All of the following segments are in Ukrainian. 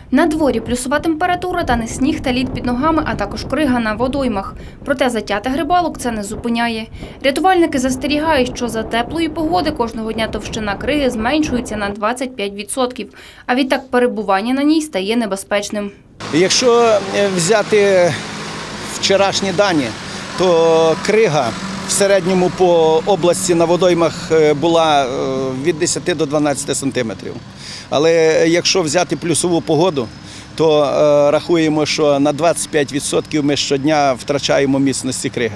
На дворі плюсова температура та не сніг та лід під ногами, а також крига на водоймах. Проте затятих рибалок це не зупиняє. Рятувальники застерігають, що за теплої погоди кожного дня товщина криги зменшується на 25%, а відтак перебування на ній стає небезпечним. Якщо взяти вчорашні дані, то крига в середньому по області на водоймах була від 10 до 12 сантиметрів. Але якщо взяти плюсову погоду, то рахуємо, що на 25% ми щодня втрачаємо міцності криги.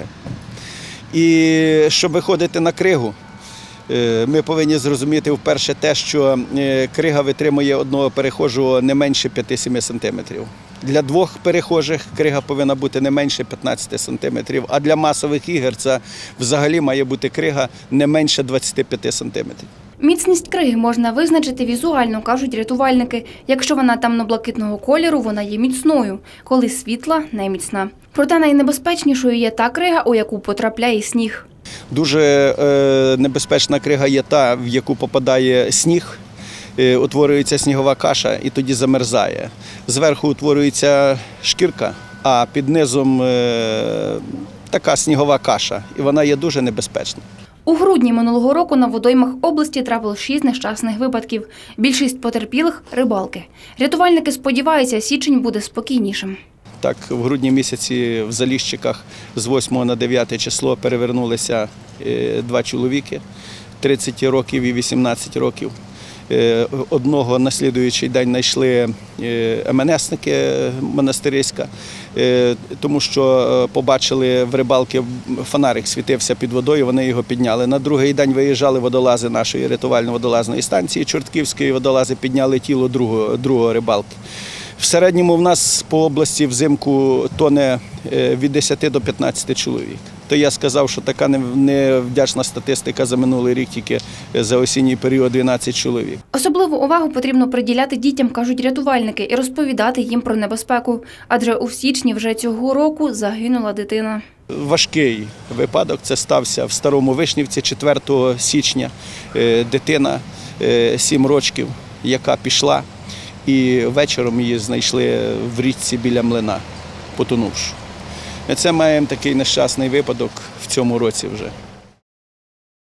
І щоб виходити на кригу, ми повинні зрозуміти вперше те, що крига витримує одного перехожого не менше 5-7 сантиметрів. Для двох перехожих крига повинна бути не менше 15 сантиметрів, а для масових ігор це взагалі має бути крига не менше 25 сантиметрів. Міцність криги можна визначити візуально, кажуть рятувальники. Якщо вона темно-блакитного кольору, вона є міцною, коли світла – неміцна. Проте найнебезпечнішою є та крига, у яку потрапляє сніг. Дуже небезпечна крига є та, в яку попадає сніг, утворюється снігова каша і тоді замерзає. Зверху утворюється шкірка, а під низом така снігова каша, і вона є дуже небезпечна. У грудні минулого року на водоймах області трапило 6 нещасних випадків. Більшість потерпілих – рибалки. Рятувальники сподіваються, січень буде спокійнішим. Так, в грудні місяці в Заліщиках з 8 на 9 число перевернулися 2 чоловіки – 30 років і 18 років. Одного на слідуючий день знайшли МНСники монастириська, тому що побачили в рибалки фонарик світився під водою, вони його підняли. На другий день виїжджали водолази нашої рятувально-водолазної станції Чортківської, водолази підняли тіло другого рибалки. В середньому в нас по області взимку тоне від 10 до 15 чоловік. То я сказав, що така невдячна статистика за минулий рік, тільки за осінній період 12 чоловік. Особливу увагу потрібно приділяти дітям, кажуть рятувальники, і розповідати їм про небезпеку. Адже у січні вже цього року загинула дитина. Важкий випадок, це стався в Старому Вишнівці 4 січня. Дитина 7 років, яка пішла, і вечором її знайшли в річці біля млина, потонувши. Ми маємо такий нещасний випадок в цьому році вже.